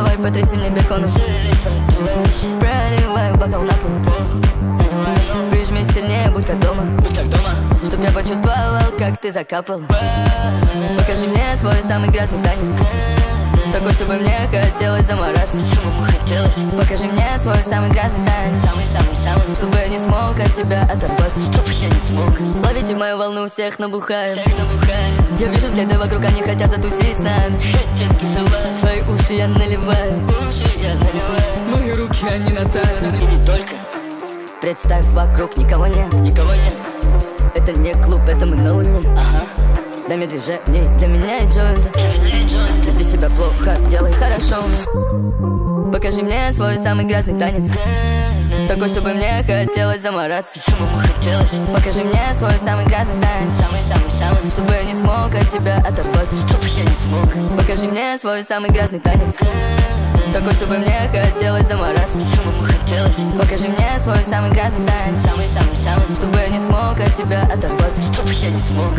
давай потряси мне беконом. Проливаю бокал на пол. Прижми сильнее, будь как дома. Чтоб я почувствовал, как ты закапал. Покажи мне свой самый грязный танец, такой, чтобы мне хотелось замораться. Покажи мне свой самый грязный танец, чтобы я не смог от тебя оторваться. Ловите мою волну, всех набухаем. Я вижу взгляды вокруг, они хотят затусить с нами. Твои уши я наливаю. Мои руки, они на талии. И не только. Представь, вокруг никого нет. Это не клуб, это мы на луне. Дай мне движений, для меня и джойнт. Ты себя плохо, делай хорошо. Покажи мне свой самый грязный танец, такой, чтобы мне хотелось замораться. Покажи мне свой самый грязный танец, чтобы я не смог от тебя оторваться. Покажи мне свой самый грязный танец, такой, чтобы мне хотелось замораться. Покажи мне свой самый грязный танец, чтобы я не смог от тебя оторваться. Чтобы я не смог.